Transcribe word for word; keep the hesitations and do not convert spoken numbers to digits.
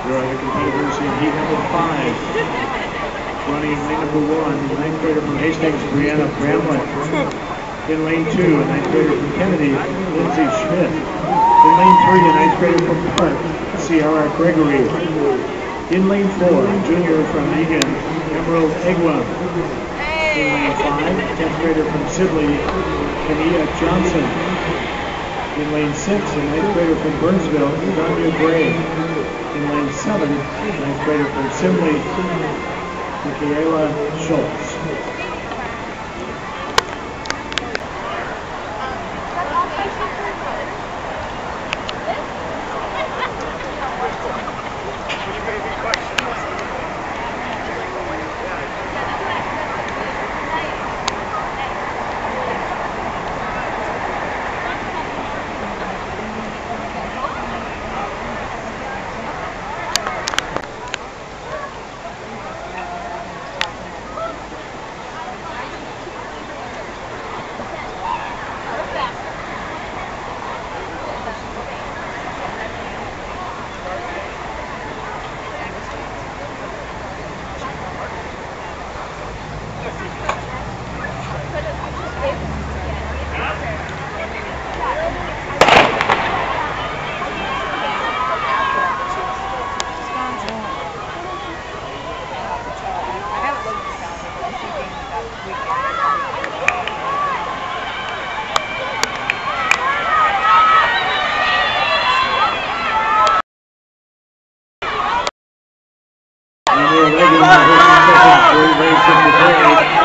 Here are the competitors in heat number five. Running in lane number one, ninth grader from Hastings, Breana Bamlet. In lane two, a ninth grader from Kennedy, Lindsey Schmidt. In lane three, a ninth grader from Park, Ciara Gregory. In lane four, a junior from Eagan, Egwim. In lane five, tenth grader from Sibley, Kania Johnson. In lane six, a ninth grader from Burnsville, Adonya. In lane seven, a ninth grader from Simley, Mikayla Schultz. Number eleven,